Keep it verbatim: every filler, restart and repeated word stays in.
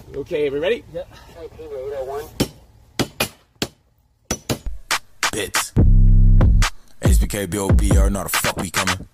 Okay, we ready? Yep. Bits. H B K B O B, you already know how the fuck we coming.